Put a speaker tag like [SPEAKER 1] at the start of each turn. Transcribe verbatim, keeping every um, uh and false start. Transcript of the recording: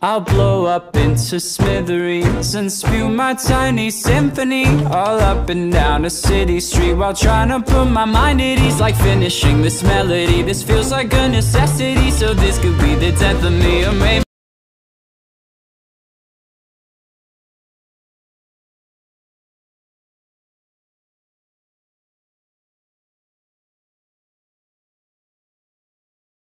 [SPEAKER 1] I'll blow up into smithereens and spew my tiny symphony all up and down a city street while trying to put my mind at ease. Like finishing this melody, this feels like a necessity. So this could be the death of me, or maybe